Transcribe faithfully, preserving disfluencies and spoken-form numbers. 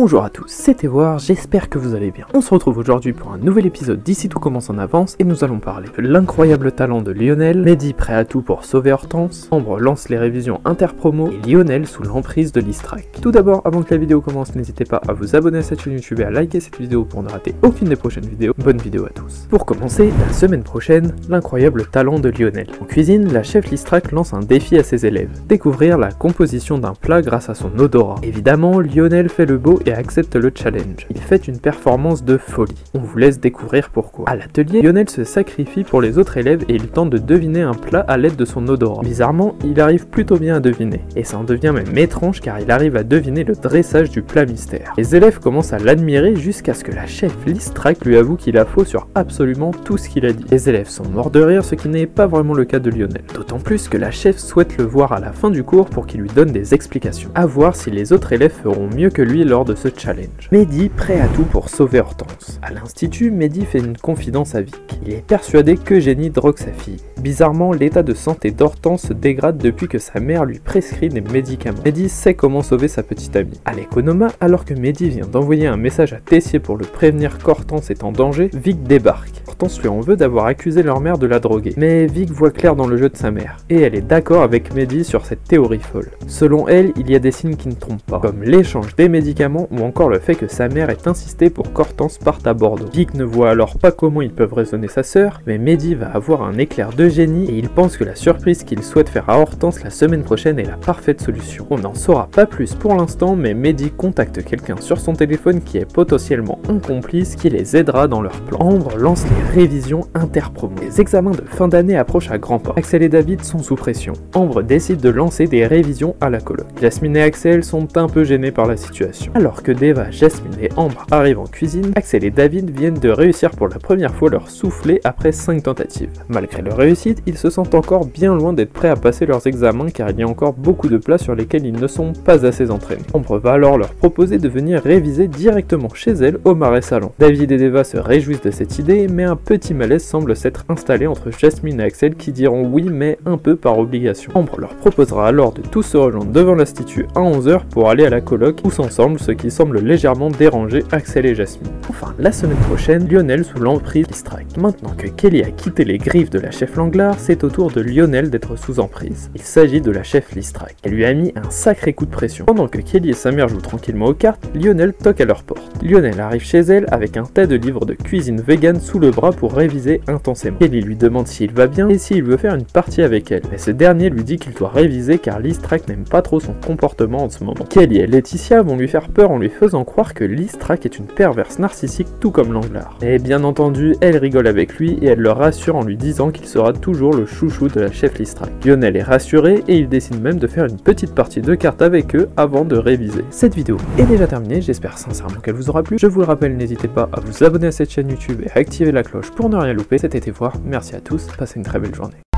Bonjour à tous, c'est Evoir, j'espère que vous allez bien. On se retrouve aujourd'hui pour un nouvel épisode d'Ici tout commence en avance et nous allons parler de l'incroyable talent de Lionel, Mehdi prêt à tout pour sauver Hortense, Ambre lance les révisions interpromo et Lionel sous l'emprise de l'Istrac. Tout d'abord, avant que la vidéo commence, n'hésitez pas à vous abonner à cette chaîne YouTube et à liker cette vidéo pour ne rater aucune des prochaines vidéos. Bonne vidéo à tous. Pour commencer, la semaine prochaine, l'incroyable talent de Lionel. En cuisine, la chef l'Istrac lance un défi à ses élèves, découvrir la composition d'un plat grâce à son odorat. Évidemment, Lionel fait le beau et accepte le challenge. Il fait une performance de folie. On vous laisse découvrir pourquoi. À l'atelier, Lionel se sacrifie pour les autres élèves et il tente de deviner un plat à l'aide de son odorat. Bizarrement, il arrive plutôt bien à deviner. Et ça en devient même étrange car il arrive à deviner le dressage du plat mystère. Les élèves commencent à l'admirer jusqu'à ce que la chef l'Istrac lui avoue qu'il a faux sur absolument tout ce qu'il a dit. Les élèves sont morts de rire, ce qui n'est pas vraiment le cas de Lionel. D'autant plus que la chef souhaite le voir à la fin du cours pour qu'il lui donne des explications. À voir si les autres élèves feront mieux que lui lors de ce challenge. Mehdi prêt à tout pour sauver Hortense. À l'institut, Mehdi fait une confidence à Vic. Il est persuadé qu'Eugénie drogue sa fille. Bizarrement, l'état de santé d'Hortense se dégrade depuis que sa mère lui prescrit des médicaments. Mehdi sait comment sauver sa petite amie. À l'Economa, alors que Mehdi vient d'envoyer un message à Tessier pour le prévenir qu'Hortense est en danger, Vic débarque. Hortense lui en veut d'avoir accusé leur mère de la droguer. Mais Vic voit clair dans le jeu de sa mère. Et elle est d'accord avec Mehdi sur cette théorie folle. Selon elle, il y a des signes qui ne trompent pas, comme l'échange des médicaments ou encore le fait que sa mère ait insisté pour qu'Hortense parte à Bordeaux. Vic ne voit alors pas comment ils peuvent raisonner sa sœur, mais Mehdi va avoir un éclair de génie et il pense que la surprise qu'il souhaite faire à Hortense la semaine prochaine est la parfaite solution. On n'en saura pas plus pour l'instant, mais Mehdi contacte quelqu'un sur son téléphone qui est potentiellement un complice qui les aidera dans leur plan. Ambre lance les révisions interpromo. Les examens de fin d'année approchent à grands pas. Axel et David sont sous pression. Ambre décide de lancer des révisions à la coloc. Jasmine et Axel sont un peu gênés par la situation. Alors que Deva, Jasmine et Ambre arrivent en cuisine, Axel et David viennent de réussir pour la première fois leur soufflé après cinq tentatives. Malgré leur réussite, ils se sentent encore bien loin d'être prêts à passer leurs examens car il y a encore beaucoup de plats sur lesquels ils ne sont pas assez entraînés. Ambre va alors leur proposer de venir réviser directement chez elle au Marais Salon. David et Deva se réjouissent de cette idée, mais un petit malaise semble s'être installé entre Jasmine et Axel qui diront oui mais un peu par obligation. Ambre leur proposera alors de tous se rejoindre devant l'institut à onze heures pour aller à la coloc tous ensemble, ce qui semble légèrement déranger Axel et Jasmine. Enfin, la semaine prochaine, Lionel sous l'emprise d'Istrac. Maintenant que Kelly a quitté les griffes de la chef Langlard, c'est au tour de Lionel d'être sous emprise. Il s'agit de la chef l'Istrac. Elle lui a mis un sacré coup de pression. Pendant que Kelly et sa mère jouent tranquillement aux cartes, Lionel toque à leur porte. Lionel arrive chez elle avec un tas de livres de cuisine vegan sous le bras pour réviser intensément. Kelly lui demande s'il va bien et s'il veut faire une partie avec elle. Mais ce dernier lui dit qu'il doit réviser car l'Istrac n'aime pas trop son comportement en ce moment. Kelly et Laetitia vont lui faire peur en lui faisant croire que l'Istrac est une perverse narcissique tout comme Langlard. Et bien entendu, elle rigole avec lui et elle le rassure en lui disant qu'il sera toujours le chouchou de la chef l'Istrac. Lionel est rassuré et il décide même de faire une petite partie de cartes avec eux avant de réviser. Cette vidéo est déjà terminée, j'espère sincèrement qu'elle vous aura plu. Je vous le rappelle, n'hésitez pas à vous abonner à cette chaîne YouTube et à activer la cloche pour ne rien louper. C'était Evoir, merci à tous, passez une très belle journée.